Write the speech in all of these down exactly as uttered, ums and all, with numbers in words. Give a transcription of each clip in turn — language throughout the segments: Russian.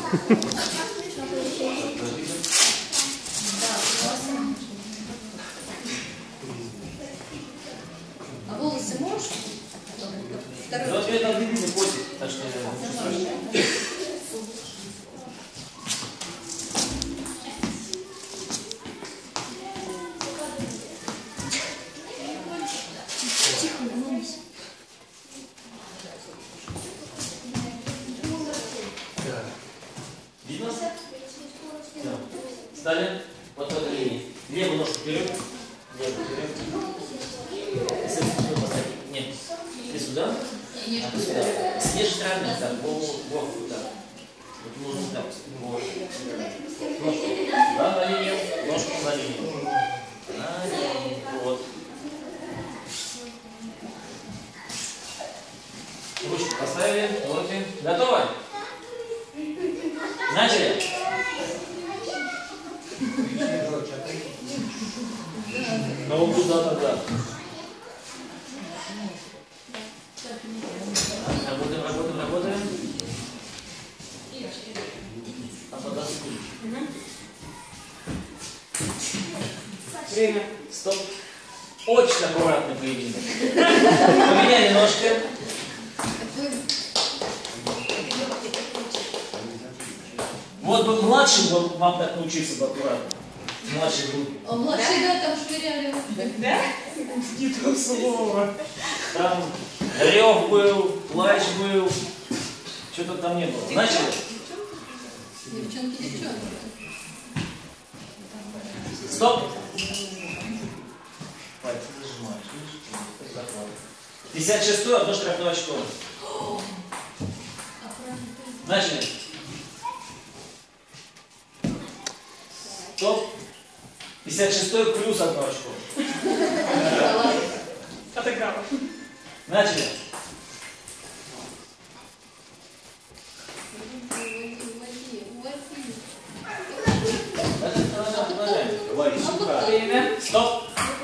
А волосы можешь? Ну, ответ на длинный после, так что Тихо, волнуйся. видно? Все. Стали вот в этой линии. Левую ножку вперед. Левую вперед. Нет. Ты сюда? А ты сюда. С той стороны, так, голову, голову, так. Вот нужно так. Вот. Ножку. Да, на линию. Ножку на линию. На линию. Вот. Ручку поставили. Руки. Готовы? Начали? Ну, куда тогда? Работаем, работаем, работаем. А потом время. Стоп. Очень аккуратный поединок. Поменяли ножки. Вот бы младшим вам так научиться бы аккуратно. Младшей группе. А младшие, да, там швыряли. Да? Не то слово. Там рев был, плач был. Что-то там не было. Начали? Девчонки, девчонки. Стоп. Пальцы зажимаешь. Видишь? Захват. пятьдесят шестой, одно штрафное очко. Начали. Стоп. пятьдесят шестой плюс одно очко. Отыграла. Начали. Время. Стоп.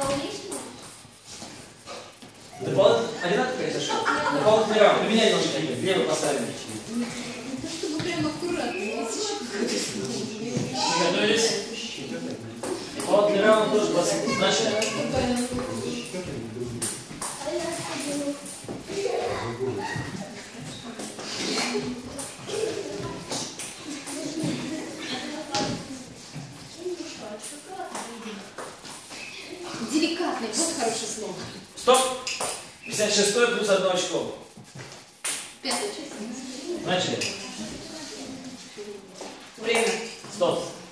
Дополнительно. Одинаково произошло. Дополнительный раунд. Поменяй ножки. Левый поставим. Чтобы прям аккуратно. Готовились? Дополнительный раунд тоже двадцать секунд. Начали. Деликатный, вот хорошее слово. Стоп. пятьдесят шестой плюс одно очко. Пятая часть. Начали. Время. Стоп.